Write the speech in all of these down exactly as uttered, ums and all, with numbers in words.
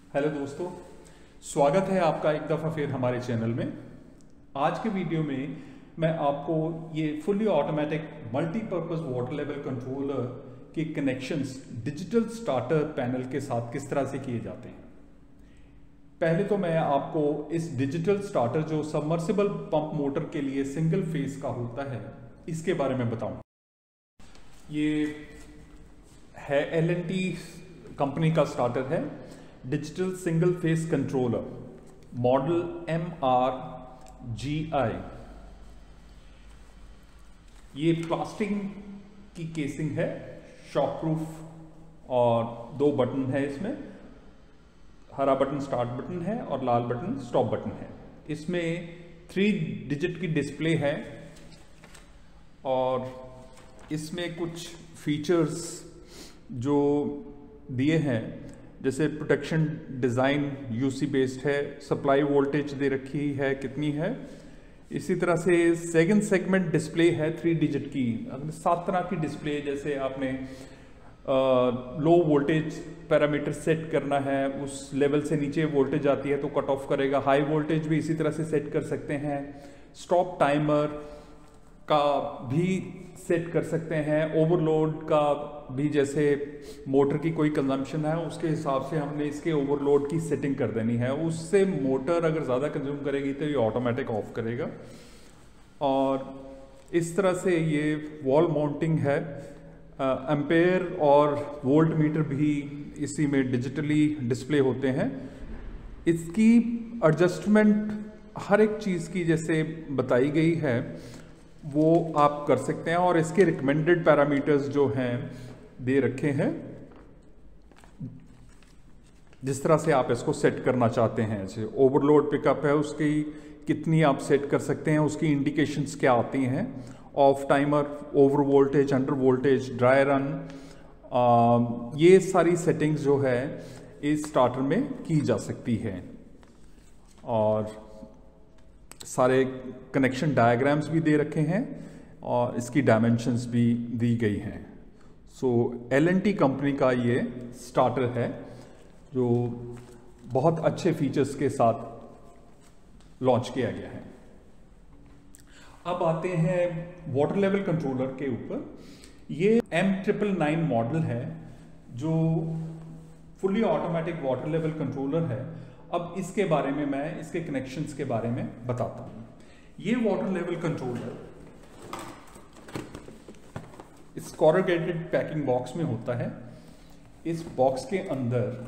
Hello दोस्तों, स्वागत है आपका एक दफ़ा फिर हमारे चैनल में। आज के वीडियो में मैं आपको ये fully automatic multipurpose water level controller के कनेक्शंस डिजिटल स्टार्टर पैनल के साथ किस तरह से किए जाते हैं। पहले तो मैं आपको इस डिजिटल स्टार्टर जो सबमर्सिबल पंप मोटर के लिए सिंगल फेस का होता है इसके बारे में बताऊं। ये है एल एन टी कंपनी का स्टार्टर है, digital single phase controller, model M R G I. ये प्लास्टिक की केसिंग है, शॉक प्रूफ, और दो बटन है इसमें। हरा बटन स्टार्ट बटन है और लाल बटन स्टॉप बटन है। इसमें थ्री डिजिट की डिस्प्ले है और इसमें कुछ फीचर्स जो दिए हैं, जैसे प्रोटेक्शन डिज़ाइन यूसी बेस्ड है, सप्लाई वोल्टेज दे रखी है कितनी है, इसी तरह से सेकंड सेगमेंट डिस्प्ले है थ्री डिजिट की। अगर सात तरह की डिस्प्ले, जैसे आपने लो वोल्टेज पैरामीटर सेट करना है, उस लेवल से नीचे वोल्टेज आती है तो कट ऑफ करेगा। हाई वोल्टेज भी इसी तरह से सेट कर सकते हैं। स्टॉप टाइमर का भी सेट कर सकते हैं। ओवरलोड का भी, जैसे मोटर की कोई कंजम्पशन है उसके हिसाब से हमने इसके ओवरलोड की सेटिंग कर देनी है। उससे मोटर अगर ज़्यादा कंज्यूम करेगी तो ये ऑटोमेटिक ऑफ करेगा। और इस तरह से ये वॉल माउंटिंग है। एम्पेयर और वोल्ट मीटर भी इसी में डिजिटली डिस्प्ले होते हैं। इसकी एडजस्टमेंट हर एक चीज़ की जैसे बताई गई है वो आप कर सकते हैं, और इसके रिकमेंडेड पैरामीटर्स जो हैं दे रखे हैं, जिस तरह से आप इसको सेट करना चाहते हैं। जैसे ओवरलोड पिकअप है, उसकी कितनी आप सेट कर सकते हैं, उसकी इंडिकेशंस क्या आती हैं, off timer, over voltage, under voltage, dry run, uh, ये सारी सेटिंग्स जो है इस स्टार्टर में की जा सकती है। और सारे कनेक्शन डायग्राम्स भी दे रखे हैं और इसकी डायमेंशंस भी दी गई हैं। So L N T company का ये स्टार्टर है जो बहुत अच्छे फीचर्स के साथ लॉन्च किया गया है। अब आते हैं वाटर लेवल कंट्रोलर के ऊपर। ये एम ट्रिपल नाइन मॉडल है जो fully automatic water level controller है। अब इसके बारे में मैं इसके कनेक्शंस के बारे में बताता हूँ। ये वाटर लेवल कंट्रोलर इस कॉरुगेटेड पैकिंग बॉक्स में होता है। इस बॉक्स के अंदर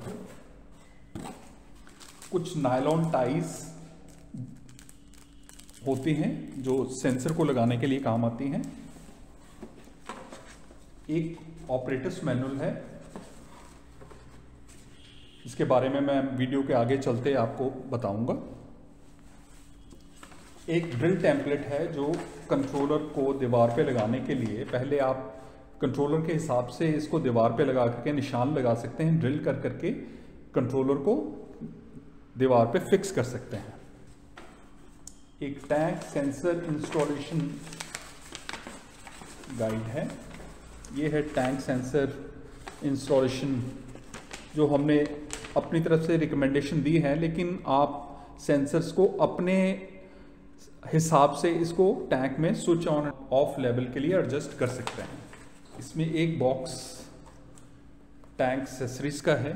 कुछ नायलॉन टाइज होती हैं जो सेंसर को लगाने के लिए काम आती हैं। एक ऑपरेटर्स मैनुअल है, इसके बारे में मैं वीडियो के आगे चलते आपको बताऊंगा। एक ड्रिल टेम्पलेट है जो कंट्रोलर को दीवार पे लगाने के लिए, पहले आप कंट्रोलर के हिसाब से इसको दीवार पे लगा करके निशान लगा सकते हैं, ड्रिल कर करके कंट्रोलर को दीवार पे फिक्स कर सकते हैं। एक टैंक सेंसर इंस्टॉलेशन गाइड है। ये है टैंक सेंसर इंस्टॉलेशन, जो हमने अपनी तरफ से रिकमेंडेशन दी है, लेकिन आप सेंसर्स को अपने हिसाब से इसको टैंक में स्विच ऑन ऑफ लेवल के लिए एडजस्ट कर सकते हैं। इसमें एक बॉक्स टैंक एक्सेसरीज का है।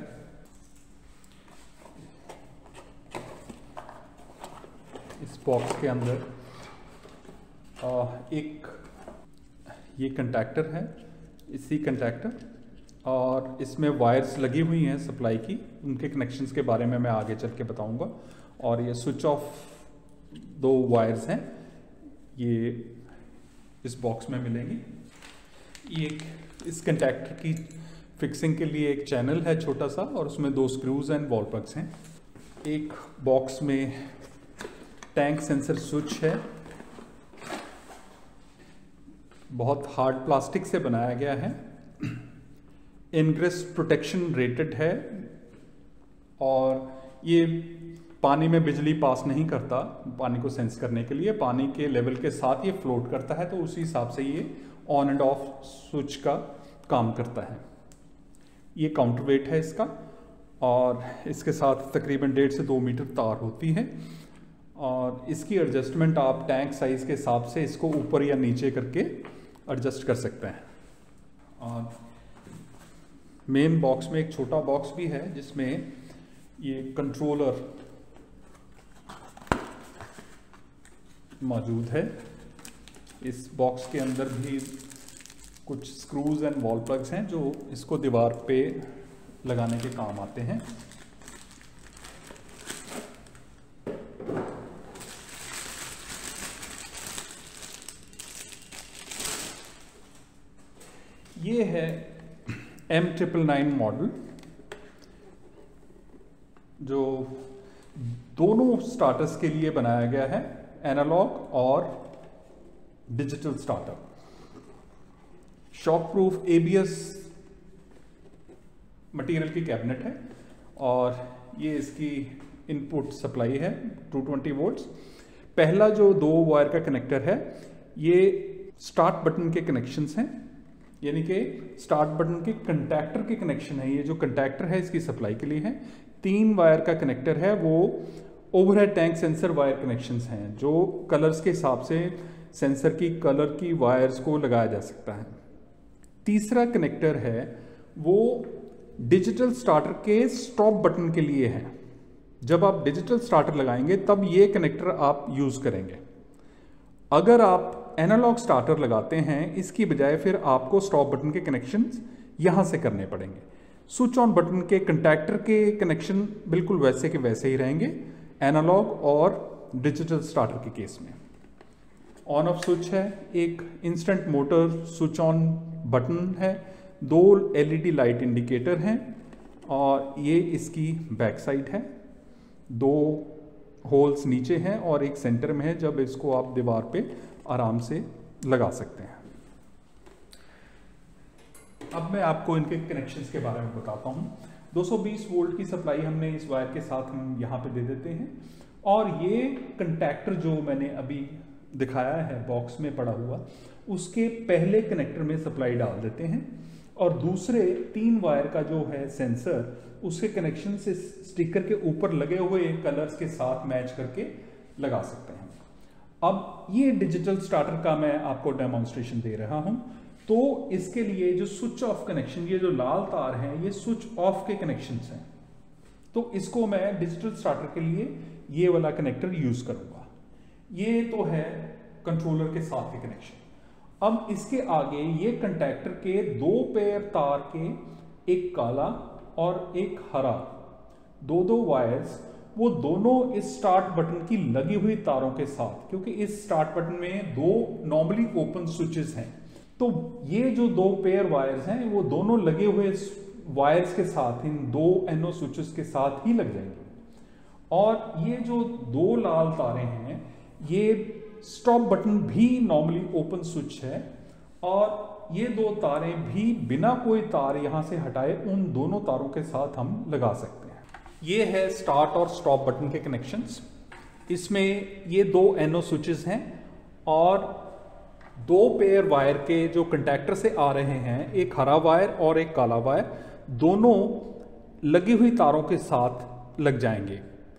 इस बॉक्स के अंदर एक ये कंटैक्टर है, इसी कंटैक्टर, और इसमें वायर्स लगी हुई हैं सप्लाई की, उनके कनेक्शंस के बारे में मैं आगे चल के बताऊंगा। और ये स्विच ऑफ दो वायर्स हैं, ये इस बॉक्स में मिलेंगी। ये इस कंटैक्टर की फिक्सिंग के लिए एक चैनल है छोटा सा, और उसमें दो स्क्रूज एंड बॉल प्लग्स हैं। एक बॉक्स में टैंक सेंसर स्विच है, बहुत हार्ड प्लास्टिक से बनाया गया है। इनग्रेस प्रोटेक्शन रेटेड है, और ये पानी में बिजली पास नहीं करता। पानी को सेंस करने के लिए पानी के लेवल के साथ ये फ्लोट करता है, तो उसी हिसाब से ये ऑन एंड ऑफ स्विच का काम करता है। ये काउंटर वेट है इसका, और इसके साथ तकरीबन डेढ़ से दो मीटर तार होती है और इसकी एडजस्टमेंट आप टैंक साइज़ के हिसाब से इसको ऊपर या नीचे करके एडजस्ट कर सकते हैं। और मेन बॉक्स में एक छोटा बॉक्स भी है जिसमें ये कंट्रोलर मौजूद है। इस बॉक्स के अंदर भी कुछ स्क्रूज एंड वॉल प्लग्स हैं जो इसको दीवार पे लगाने के काम आते हैं। ये है एम ट्रिपल नाइन मॉडल जो दोनों स्टार्टर्स के लिए बनाया गया है, एनालॉग और digital starter. Shock proof ABS material की कैबिनेट है और ये इसकी इनपुट सप्लाई है टू ट्वेंटी वोल्ट्स। पहला जो दो वायर का कनेक्टर है ये स्टार्ट बटन के कनेक्शंस हैं, यानी कि स्टार्ट बटन के कंटैक्टर के कनेक्शन है। ये जो कंटैक्टर है इसकी सप्लाई के लिए है। तीन वायर का कनेक्टर है वो overhead tank sensor wire connections हैं जो कलर्स के हिसाब से सेंसर की कलर की वायर्स को लगाया जा सकता है। तीसरा कनेक्टर है वो डिजिटल स्टार्टर के स्टॉप बटन के लिए है। जब आप डिजिटल स्टार्टर लगाएंगे तब ये कनेक्टर आप यूज करेंगे। अगर आप एनालॉग स्टार्टर लगाते हैं इसकी बजाय फिर आपको स्टॉप बटन के कनेक्शंस यहां से करने पड़ेंगे। स्विच ऑन बटन के कंटैक्टर के कनेक्शन बिल्कुल वैसे के वैसे ही रहेंगे एनालॉग और डिजिटल स्टार्टर के केस में। ऑन ऑफ स्विच है, एक instant motor switch on button है, दो एलईडी लाइट इंडिकेटर हैं और ये इसकी बैक साइड है। दो होल्स नीचे हैं और एक सेंटर में है, जब इसको आप दीवार पे आराम से लगा सकते हैं। अब मैं आपको इनके कनेक्शंस के बारे में बताता हूं। दो सौ बीस वोल्ट की सप्लाई हमने इस वायर के साथ हम यहाँ पे दे देते हैं और ये कंटैक्टर जो मैंने अभी दिखाया है बॉक्स में पड़ा हुआ उसके पहले कनेक्टर में सप्लाई डाल देते हैं और दूसरे तीन वायर का जो है सेंसर उसके कनेक्शन से स्टिकर के ऊपर लगे हुए कलर्स के साथ मैच करके लगा सकते हैं। अब ये डिजिटल स्टार्टर का मैं आपको डेमोन्स्ट्रेशन दे रहा हूं, तो इसके लिए जो स्विच ऑफ कनेक्शन, ये जो लाल तार है ये स्विच ऑफ के कनेक्शंस हैं, तो इसको मैं डिजिटल स्टार्टर के लिए ये वाला कनेक्टर यूज करूंगा। ये तो है कंट्रोलर के साथ के कनेक्शन। अब इसके आगे ये कंटैक्टर के दो पेयर तार के, एक काला और एक हरा, दो दो वायर्स, वो दोनों इस स्टार्ट बटन की लगी हुई तारों के साथ, क्योंकि इस स्टार्ट बटन में दो नॉर्मली ओपन स्विचेस हैं, तो ये जो दो पेयर वायर्स हैं वो दोनों लगे हुए वायर्स के साथ, इन दो एनओ स्विचेस के साथ ही लग जाएंगे। और ये जो दो लाल तारें हैं ये स्टॉप बटन भी नॉर्मली ओपन स्विच है और ये दो तारें भी बिना कोई तार यहां से हटाए उन दोनों तारों के साथ हम लगा सकते हैं। ये है स्टार्ट और स्टॉप बटन के कनेक्शंस। इसमें ये दो एनओ स्विचेस हैं और दो पेयर वायर के जो कंटैक्टर से आ रहे हैं, एक हरा वायर और एक काला वायर, दोनों लगी हुई तारों के साथ लग जाएंगे।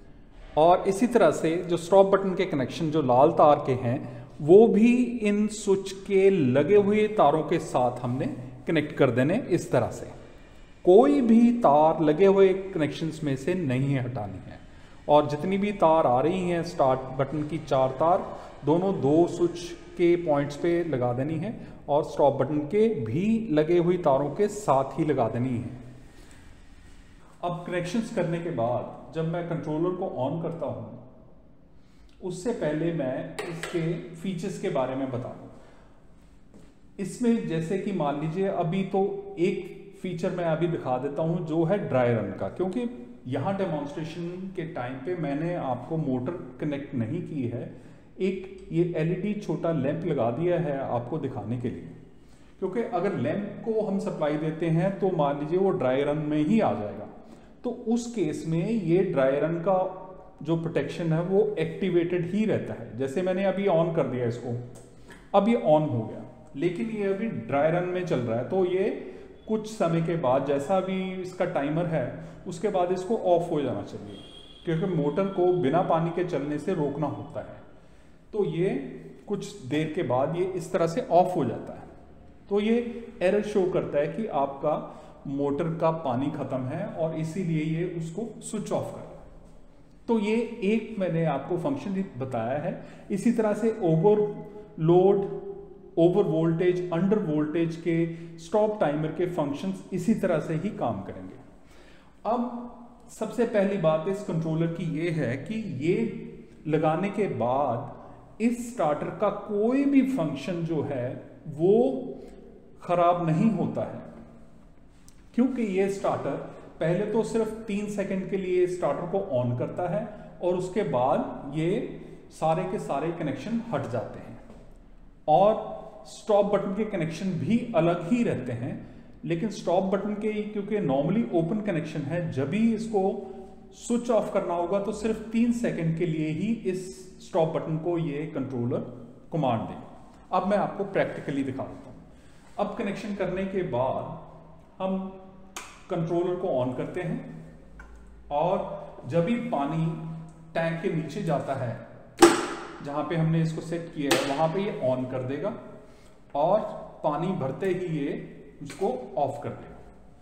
और इसी तरह से जो स्टॉप बटन के कनेक्शन जो लाल तार के हैं वो भी इन स्विच के लगे हुए तारों के साथ हमने कनेक्ट कर देने। इस तरह से कोई भी तार लगे हुए कनेक्शंस में से नहीं हटानी है और जितनी भी तार आ रही हैं स्टार्ट बटन की चार तार दोनों दो स्विच के पॉइंट्स पे लगा देनी है और स्टॉप बटन के भी लगे हुई तारों के साथ ही लगा देनी है। अब कनेक्शंस करने के बाद जब मैं कंट्रोलर को ऑन करता हूं उससे पहले मैं इसके फीचर्स के बारे में बता दूं। इसमें जैसे कि मान लीजिए अभी तो एक फीचर मैं अभी दिखा देता हूं जो है ड्राई रन का, क्योंकि यहां डेमोन्स्ट्रेशन के टाइम पे मैंने आपको मोटर कनेक्ट नहीं की है, एक ये एलईडी छोटा लैंप लगा दिया है आपको दिखाने के लिए, क्योंकि अगर लैंप को हम सप्लाई देते हैं तो मान लीजिए वो ड्राई रन में ही आ जाएगा, तो उस केस में ये ड्राई रन का जो प्रोटेक्शन है वो एक्टिवेटेड ही रहता है। जैसे मैंने अभी ऑन कर दिया इसको, अब ये ऑन हो गया, लेकिन ये अभी ड्राई रन में चल रहा है, तो ये कुछ समय के बाद जैसा भी इसका टाइमर है उसके बाद इसको ऑफ हो जाना चाहिए, क्योंकि मोटर को बिना पानी के चलने से रोकना होता है। तो ये कुछ देर के बाद ये इस तरह से ऑफ हो जाता है, तो ये एरर शो करता है कि आपका मोटर का पानी खत्म है और इसीलिए ये उसको स्विच ऑफ कर रहा है। तो ये एक मैंने आपको फंक्शन बताया है। इसी तरह से overload, over voltage, under voltage के स्टॉप टाइमर के फंक्शंस इसी तरह से ही काम करेंगे। अब सबसे पहली बात इस कंट्रोलर की ये है कि ये लगाने के बाद इस स्टार्टर का कोई भी फंक्शन जो है वो खराब नहीं होता है, क्योंकि ये स्टार्टर पहले तो सिर्फ तीन सेकंड के लिए स्टार्टर को ऑन करता है और उसके बाद ये सारे के सारे कनेक्शन हट जाते हैं और स्टॉप बटन के कनेक्शन भी अलग ही रहते हैं। लेकिन स्टॉप बटन के क्योंकि नॉर्मली ओपन कनेक्शन है, जब भी इसको स्विच ऑफ करना होगा तो सिर्फ तीन सेकंड के लिए ही इस स्टॉप बटन को ये कंट्रोलर कमांड देगा। अब मैं आपको प्रैक्टिकली दिखा देता हूं। अब कनेक्शन करने के बाद हम कंट्रोलर को ऑन करते हैं और जब भी पानी टैंक के नीचे जाता है, जहां पे हमने इसको सेट किया है वहां पे ये ऑन कर देगा और पानी भरते ही ये उसको ऑफ कर देगा।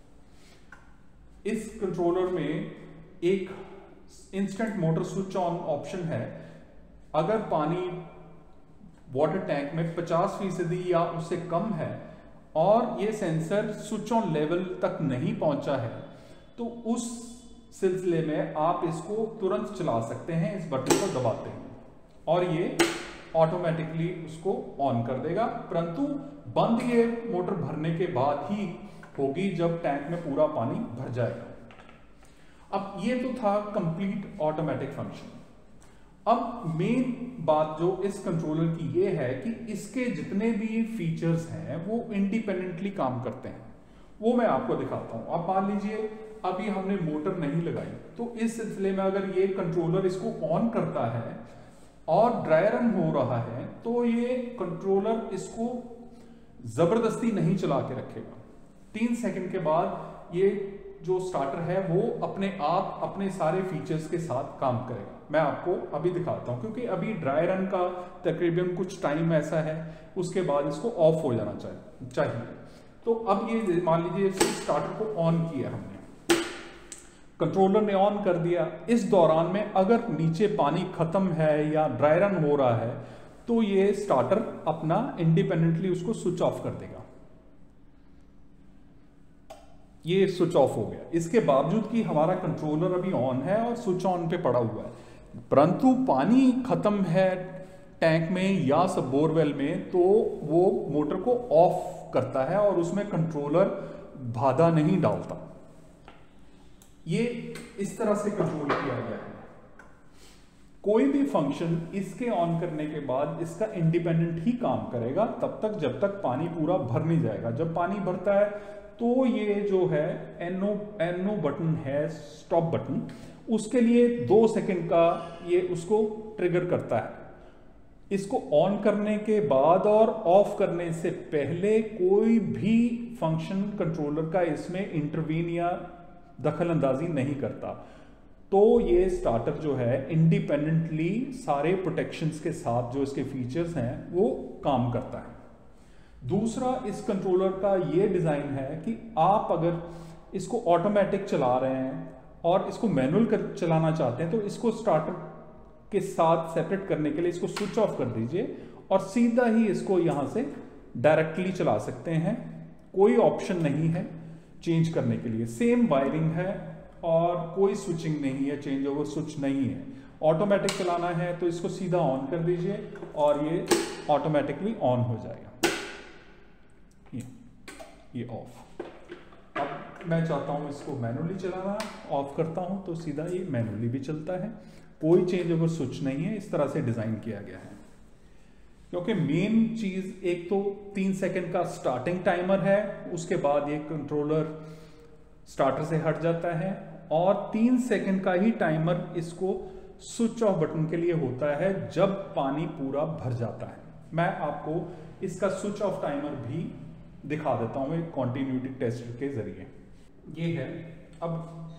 इस कंट्रोलर में एक instant motor switch on option है। अगर पानी वाटर टैंक में पचास फीसदी या उससे कम है और ये सेंसर स्विच ऑन लेवल तक नहीं पहुंचा है, तो उस सिलसिले में आप इसको तुरंत चला सकते हैं इस बटन को दबाते हैं और ये ऑटोमेटिकली उसको ऑन कर देगा। परंतु बंद ये मोटर भरने के बाद ही होगी जब टैंक में पूरा पानी भर जाएगा। अब ये तो था कंप्लीट ऑटोमेटिक फंक्शन। अब मेन बात जो इस कंट्रोलर की ये है कि इसके जितने भी फीचर्स हैं वो इंडिपेंडेंटली काम करते हैं, वो मैं आपको दिखाता हूं। अब मान लीजिए अभी हमने मोटर नहीं लगाई, तो इस सिलसिले में अगर ये कंट्रोलर इसको ऑन करता है और ड्राई रन हो रहा है, तो ये कंट्रोलर इसको जबरदस्ती नहीं चला के रखेगा। तीन सेकंड के बाद ये जो स्टार्टर है वो अपने आप अपने सारे फीचर्स के साथ काम करेगा। मैं आपको अभी दिखाता हूं, क्योंकि अभी ड्राई रन का तकरीबन कुछ टाइम ऐसा है, उसके बाद इसको ऑफ हो जाना चाहिए। तो अब ये मान लीजिए स्टार्टर को ऑन किया हमने, कंट्रोलर ने ऑन कर दिया। इस दौरान में अगर नीचे पानी खत्म है या ड्राई रन हो रहा है, तो ये स्टार्टर अपना इंडिपेंडेंटली उसको स्विच ऑफ कर देगा। ये स्विच ऑफ हो गया। इसके बावजूद कि हमारा कंट्रोलर अभी ऑन है और स्विच ऑन पे पड़ा हुआ है, परंतु पानी खत्म है टैंक में या सब बोरवेल में, तो वो मोटर को ऑफ करता है और उसमें कंट्रोलर बाधा नहीं डालता। ये इस तरह से कंट्रोल किया गया है। कोई भी फंक्शन इसके ऑन करने के बाद इसका इंडिपेंडेंट ही काम करेगा तब तक जब तक पानी पूरा भर नहीं जाएगा। जब पानी भरता है तो ये जो है एनओ एनओ बटन है, स्टॉप बटन, उसके लिए दो सेकंड का ये उसको ट्रिगर करता है। इसको ऑन करने के बाद और ऑफ करने से पहले कोई भी फंक्शन कंट्रोलर का इसमें इंटरवीन या दखल अंदाजी नहीं करता। तो ये स्टार्टर जो है इंडिपेंडेंटली सारे प्रोटेक्शंस के साथ जो इसके फीचर्स हैं वो काम करता है। दूसरा, इस कंट्रोलर का ये डिजाइन है कि आप अगर इसको ऑटोमेटिक चला रहे हैं और इसको मैनुअल कर चलाना चाहते हैं, तो इसको स्टार्टर के साथ सेपरेट करने के लिए इसको स्विच ऑफ कर दीजिए और सीधा ही इसको यहां से डायरेक्टली चला सकते हैं। कोई ऑप्शन नहीं है चेंज करने के लिए। सेम वायरिंग है और कोई स्विचिंग नहीं है, चेंज ओवर स्विच नहीं है। ऑटोमेटिक चलाना है तो इसको सीधा ऑन कर दीजिए और ये ऑटोमेटिकली ऑन हो जाएगा। ये ये ऑफ। अब मैं चाहता हूं इसको मैनुअली चलाना, ऑफ करता हूं तो सीधा ये मैनुअली भी चलता है। कोई चेंज ओवर स्विच नहीं है। इस तरह से डिजाइन किया गया है, क्योंकि मेन चीज एक तो तीन सेकंड का स्टार्टिंग टाइमर है, उसके बाद ये कंट्रोलर स्टार्टर से हट जाता है और तीन सेकंड का ही टाइमर इसको स्विच ऑफ बटन के लिए होता है जब पानी पूरा भर जाता है। मैं आपको इसका स्विच ऑफ टाइमर भी दिखा देता हूं एक कॉन्टिन्यूटी टेस्ट के जरिए। ये है। अब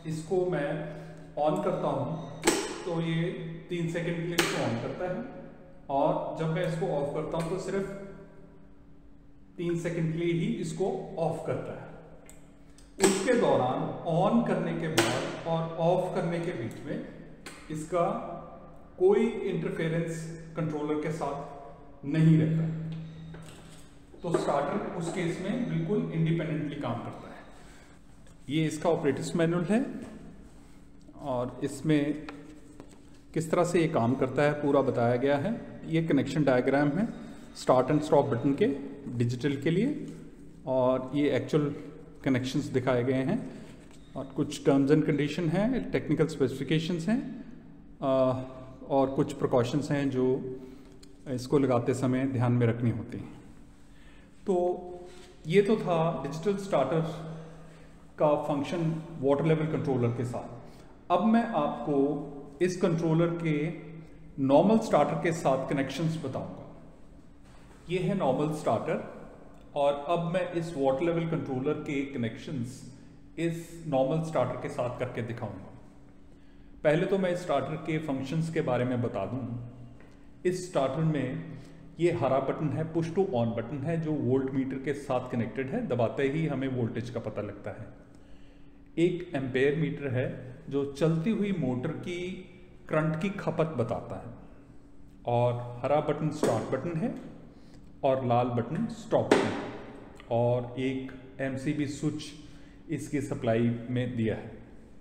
इसको मैं ऑन करता हूँ तो ये तीन सेकंड के लिए इसको ऑन करता है, और जब मैं इसको ऑफ करता हूँ तो सिर्फ तीन सेकंड के लिए ही इसको ऑफ करता है। उसके दौरान ऑन करने के बाद और ऑफ करने के बीच में इसका कोई इंटरफेरेंस कंट्रोलर के साथ नहीं रहता, तो स्टार्टर उस केस में बिल्कुल इंडिपेंडेंटली काम करता है। ये इसका ऑपरेटर्स मैनुअल है और इसमें किस तरह से ये काम करता है पूरा बताया गया है। ये कनेक्शन डायग्राम है स्टार्ट एंड स्टॉप बटन के डिजिटल के लिए, और ये एक्चुअल कनेक्शंस दिखाए गए हैं, और कुछ टर्म्स एंड कंडीशन हैं, टेक्निकल स्पेसिफिकेशंस हैं, और कुछ प्रिकॉशंस हैं जो इसको लगाते समय ध्यान में रखनी होती हैं। तो ये तो था डिजिटल स्टार्टर का फंक्शन वाटर लेवल कंट्रोलर के साथ। अब मैं आपको इस कंट्रोलर के नॉर्मल स्टार्टर के साथ कनेक्शंस बताऊंगा। ये है नॉर्मल स्टार्टर, और अब मैं इस वाटर लेवल कंट्रोलर के कनेक्शंस इस नॉर्मल स्टार्टर के साथ करके दिखाऊंगा। पहले तो मैं इस स्टार्टर के फंक्शंस के बारे में बता दूं। इस स्टार्टर में ये हरा बटन है, पुश टू ऑन बटन है, जो वोल्ट मीटर के साथ कनेक्टेड है, दबाते ही हमें वोल्टेज का पता लगता है। एक एम्पेयर मीटर है जो चलती हुई मोटर की करंट की खपत बताता है, और हरा बटन स्टार्ट बटन है और लाल बटन स्टॉप बटन है, और एक एमसीबी स्विच इसकी सप्लाई में दिया है।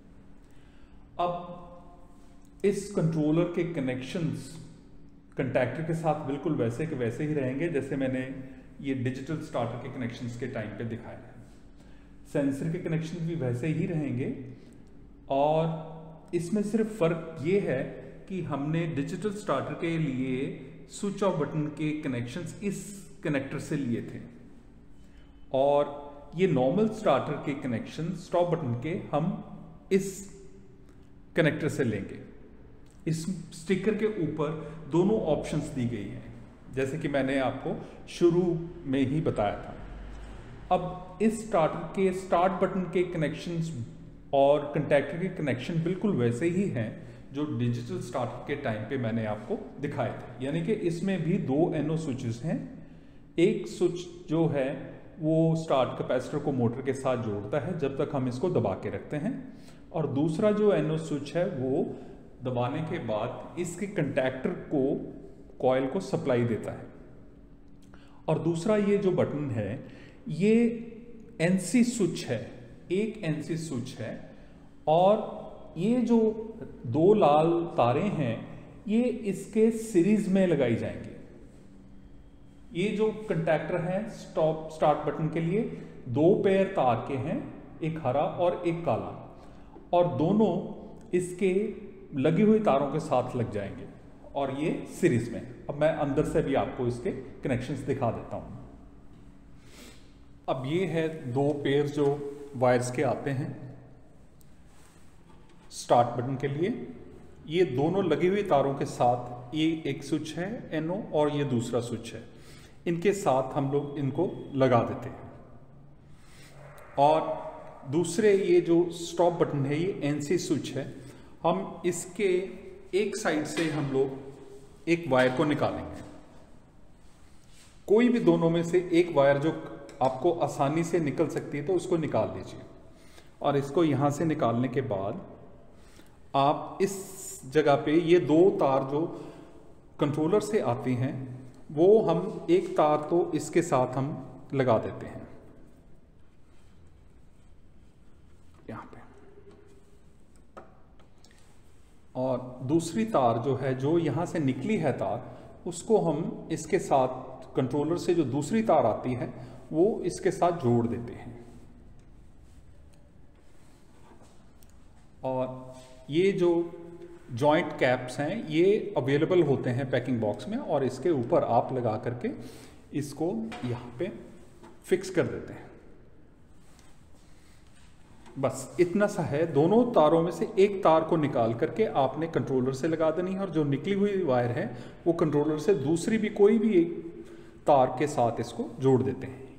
अब इस कंट्रोलर के कनेक्शंस कंटैक्टर के साथ बिल्कुल वैसे के वैसे ही रहेंगे जैसे मैंने ये डिजिटल स्टार्टर के कनेक्शंस के टाइम पे दिखाया है। सेंसर के कनेक्शन भी वैसे ही रहेंगे, और इसमें सिर्फ फर्क ये है कि हमने डिजिटल स्टार्टर के लिए स्विच ऑफ बटन के कनेक्शंस इस कनेक्टर से लिए थे, और ये नॉर्मल स्टार्टर के कनेक्शन स्टॉप बटन के हम इस कनेक्टर से लेंगे। इस स्टिकर के ऊपर दोनों ऑप्शंस दी गई हैं, जैसे कि मैंने आपको शुरू में ही बताया था। अब इस स्टार्टर के स्टार्ट बटन के कनेक्शंस और कंटैक्टर के कनेक्शन बिल्कुल वैसे ही हैं जो डिजिटल स्टार्टर के टाइम पे मैंने आपको दिखाए थे, यानी कि इसमें भी दो एनओ स्विचेस हैं। एक स्विच जो है वो स्टार्ट कैपेसिटर को मोटर के साथ जोड़ता है जब तक हम इसको दबा के रखते हैं, और दूसरा जो एनओ स्विच है वो दबाने के बाद इसके कंटैक्टर को कॉइल को सप्लाई देता है। और दूसरा ये जो बटन है ये एनसी स्विच है, एक एनसी स्विच है, और ये जो दो लाल तारें हैं ये इसके सीरीज में लगाई जाएंगी। ये जो कंटैक्टर है स्टॉप स्टार्ट बटन के लिए दो पेयर तार के हैं, एक हरा और एक काला, और दोनों इसके लगी हुई तारों के साथ लग जाएंगे, और ये सीरीज में। अब मैं अंदर से भी आपको इसके कनेक्शंस दिखा देता हूं। अब ये है दो पेयर जो वायर्स के आते हैं स्टार्ट बटन के लिए। ये दोनों लगी हुई तारों के साथ, ये एक स्विच है एनओ और ये दूसरा स्विच है, इनके साथ हम लोग इनको लगा देते हैं। और दूसरे ये जो स्टॉप बटन है ये एनसी स्विच है, हम इसके एक साइड से हम लोग एक वायर को निकालेंगे। कोई भी दोनों में से एक वायर जो आपको आसानी से निकल सकती है तो उसको निकाल लीजिए, और इसको यहां से निकालने के बाद आप इस जगह पे ये दो तार जो कंट्रोलर से आती हैं वो हम एक तार तो इसके साथ हम लगा देते हैं यहां पे, और दूसरी तार जो है जो यहां से निकली है तार उसको हम इसके साथ कंट्रोलर से जो दूसरी तार आती है वो इसके साथ जोड़ देते हैं। और ये जो जॉइंट कैप्स हैं ये अवेलेबल होते हैं पैकिंग बॉक्स में, और इसके ऊपर आप लगा करके इसको यहाँ पे फिक्स कर देते हैं। बस इतना सा है। दोनों तारों में से एक तार को निकाल करके आपने कंट्रोलर से लगा देनी है, और जो निकली हुई वायर है वो कंट्रोलर से दूसरी भी कोई भी एक तार के साथ इसको जोड़ देते हैं।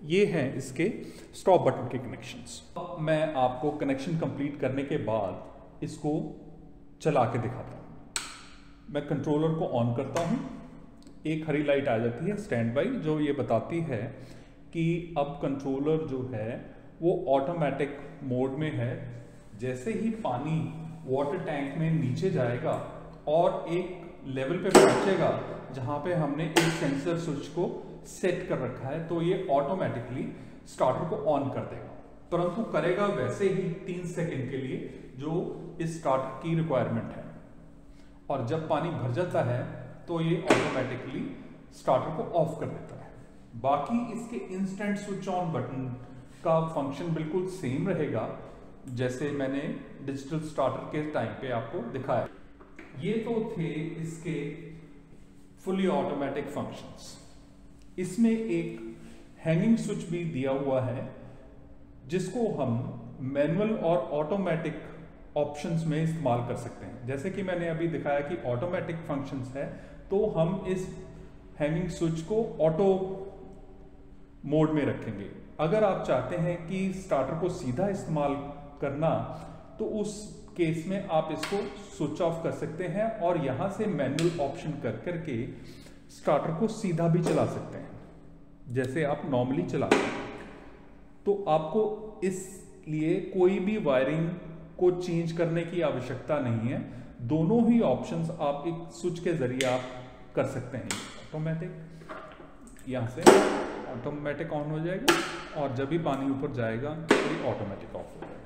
ये हैं इसके स्टॉप बटन के कनेक्शंस। अब मैं आपको कनेक्शन कंप्लीट करने के बाद इसको चला के दिखाता हूँ। मैं कंट्रोलर को ऑन करता हूँ, एक हरी लाइट आ जाती है स्टैंड बाई, जो ये बताती है कि अब कंट्रोलर जो है वो ऑटोमेटिक मोड में है। जैसे ही पानी वाटर टैंक में नीचे जाएगा और एक लेवल पे पहुंचेगा जहां पे हमने एक सेंसर स्विच को सेट कर रखा है, तो ये ऑटोमेटिकली स्टार्टर को ऑन कर देगा, परंतु करेगा वैसे ही तीन सेकंड के लिए जो इस स्टार्टर की रिक्वायरमेंट है। और जब पानी भर जाता है तो ये ऑटोमेटिकली स्टार्टर को ऑफ कर देता है। बाकी इसके इंस्टेंट स्विच ऑन बटन का फंक्शन बिल्कुल सेम रहेगा जैसे मैंने डिजिटल स्टार्टर के टाइम पे आपको दिखाया। ये तो थे इसके फुली ऑटोमेटिक फंक्शंस। इसमें एक हैंगिंग स्विच भी दिया हुआ है जिसको हम मैनुअल और ऑटोमेटिक ऑप्शंस में इस्तेमाल कर सकते हैं। जैसे कि मैंने अभी दिखाया कि ऑटोमेटिक फंक्शंस है, तो हम इस हैंगिंग स्विच को ऑटो मोड में रखेंगे। अगर आप चाहते हैं कि स्टार्टर को सीधा इस्तेमाल करना, तो उस केस में आप इसको स्विच ऑफ कर सकते हैं और यहां से मैनुअल ऑप्शन कर करके स्टार्टर को सीधा भी चला सकते हैं जैसे आप नॉर्मली चलाते हैं। तो आपको इसलिए कोई भी वायरिंग को चेंज करने की आवश्यकता नहीं है। दोनों ही ऑप्शंस आप एक स्विच के जरिए आप कर सकते हैं। ऑटोमेटिक यहां से ऑटोमेटिक ऑन हो जाएगा और जब भी पानी ऊपर जाएगा तो ये ऑटोमेटिक ऑफ हो जाएगा।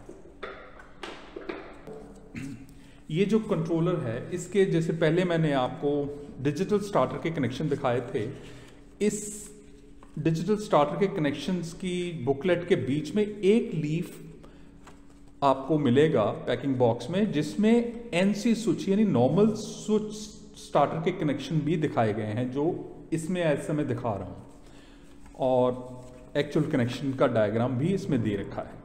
ये जो कंट्रोलर है, इसके जैसे पहले मैंने आपको डिजिटल स्टार्टर के कनेक्शन दिखाए थे, इस डिजिटल स्टार्टर के कनेक्शंस की बुकलेट के बीच में एक लीफ आपको मिलेगा पैकिंग बॉक्स में, जिसमें एनसी स्विच यानी नॉर्मल स्विच स्टार्टर के कनेक्शन भी दिखाए गए हैं, जो इसमें ऐसे मैं दिखा रहा हूं, और एक्चुअल कनेक्शन का डायग्राम भी इसमें दे रखा है।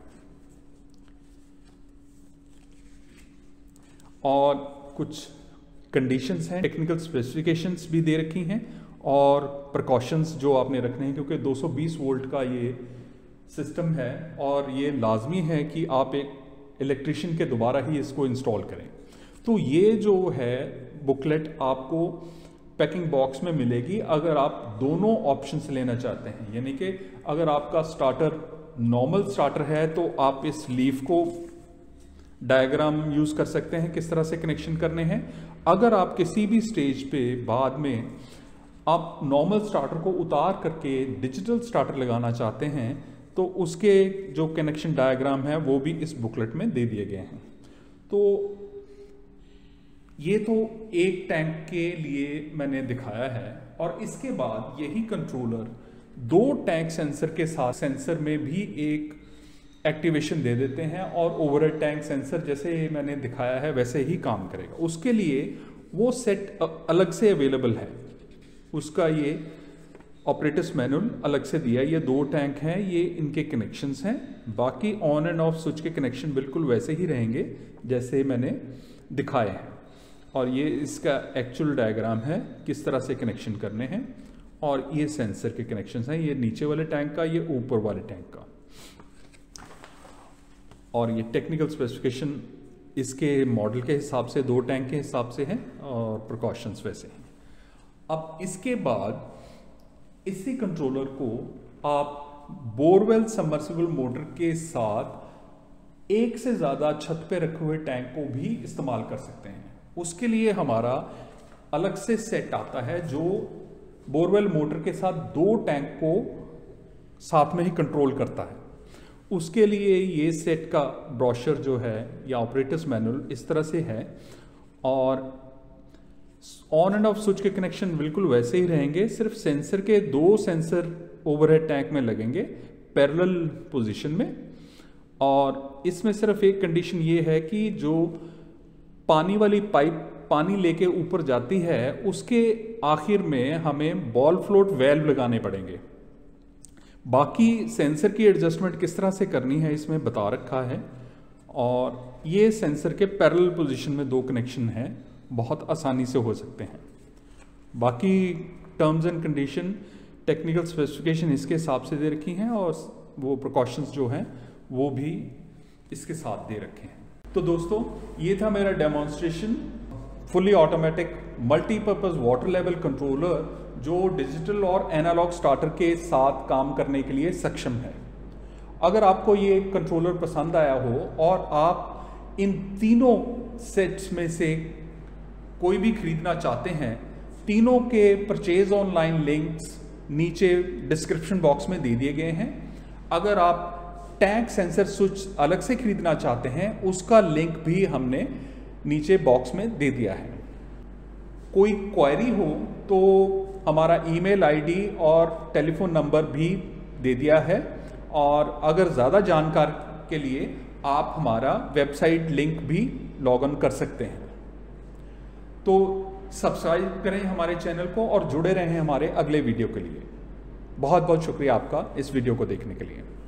और कुछ कंडीशंस हैं, टेक्निकल स्पेसिफिकेशंस भी दे रखी हैं और प्रिकॉशंस जो आपने रखने हैं, क्योंकि दो सौ बीस वोल्ट का ये सिस्टम है और ये लाजमी है कि आप एक इलेक्ट्रिशियन के दोबारा ही इसको इंस्टॉल करें। तो ये जो है बुकलेट आपको पैकिंग बॉक्स में मिलेगी अगर आप दोनों ऑप्शंस लेना चाहते हैं। यानी कि अगर आपका स्टार्टर नॉर्मल स्टार्टर है तो आप इस लीफ को डायग्राम यूज कर सकते हैं किस तरह से कनेक्शन करने हैं। अगर आप किसी भी स्टेज पे बाद में आप नॉर्मल स्टार्टर को उतार करके डिजिटल स्टार्टर लगाना चाहते हैं तो उसके जो कनेक्शन डायग्राम है वो भी इस बुकलेट में दे दिए गए हैं। तो ये तो एक टैंक के लिए मैंने दिखाया है, और इसके बाद यही कंट्रोलर दो टैंक सेंसर के साथ सेंसर में भी एक एक्टिवेशन दे देते हैं और ओवरहेड टैंक सेंसर जैसे मैंने दिखाया है वैसे ही काम करेगा। उसके लिए वो सेट अलग से अवेलेबल है, उसका ये ऑपरेटर्स मैनुअल अलग से दिया है। ये दो टैंक हैं, ये इनके कनेक्शंस हैं। बाकी ऑन एंड ऑफ स्विच के कनेक्शन बिल्कुल वैसे ही रहेंगे जैसे मैंने दिखाए हैं, और ये इसका एक्चुअल डायग्राम है किस तरह से कनेक्शन करने हैं। और ये सेंसर के कनेक्शंस हैं, ये नीचे वाले टैंक का, ये ऊपर वाले टैंक का। और ये टेक्निकल स्पेसिफिकेशन इसके मॉडल के हिसाब से दो टैंक के हिसाब से हैं और प्रिकॉशंस वैसे हैं। अब इसके बाद इसी कंट्रोलर को आप बोरवेल सबमर्सिबल मोटर के साथ एक से ज़्यादा छत पे रखे हुए टैंक को भी इस्तेमाल कर सकते हैं। उसके लिए हमारा अलग से सेट आता है जो बोरवेल मोटर के साथ दो टैंक को साथ में ही कंट्रोल करता है। उसके लिए ये सेट का ब्रोशर जो है या ऑपरेटर्स मैनुअल इस तरह से है, और ऑन एंड ऑफ स्विच के कनेक्शन बिल्कुल वैसे ही रहेंगे, सिर्फ सेंसर के दो सेंसर ओवरहेड टैंक में लगेंगे पैरेलल पोजीशन में। और इसमें सिर्फ एक कंडीशन ये है कि जो पानी वाली पाइप पानी लेके ऊपर जाती है उसके आखिर में हमें बॉल फ्लोट वेल्व लगाने पड़ेंगे। बाकी सेंसर की एडजस्टमेंट किस तरह से करनी है इसमें बता रखा है, और ये सेंसर के पैरेलल पोजीशन में दो कनेक्शन हैं, बहुत आसानी से हो सकते हैं। बाकी terms and condition technical specification इसके हिसाब से दे रखी हैं और वो प्रिकॉशंस जो हैं वो भी इसके साथ दे रखे हैं। तो दोस्तों ये था मेरा demonstration fully automatic multipurpose water level controller जो डिजिटल और एनालॉग स्टार्टर के साथ काम करने के लिए सक्षम है। अगर आपको ये कंट्रोलर पसंद आया हो और आप इन तीनों सेट्स में से कोई भी खरीदना चाहते हैं, तीनों के परचेज ऑनलाइन लिंक्स नीचे डिस्क्रिप्शन बॉक्स में दे दिए गए हैं। अगर आप टैग सेंसर स्विच अलग से खरीदना चाहते हैं उसका लिंक भी हमने नीचे बॉक्स में दे दिया है। कोई क्वेरी हो तो हमारा ईमेल आईडी और टेलीफोन नंबर भी दे दिया है, और अगर ज़्यादा जानकारी के लिए आप हमारा वेबसाइट लिंक भी लॉग इन कर सकते हैं। तो सब्सक्राइब करें हमारे चैनल को और जुड़े रहें हमारे अगले वीडियो के लिए। बहुत बहुत शुक्रिया आपका इस वीडियो को देखने के लिए।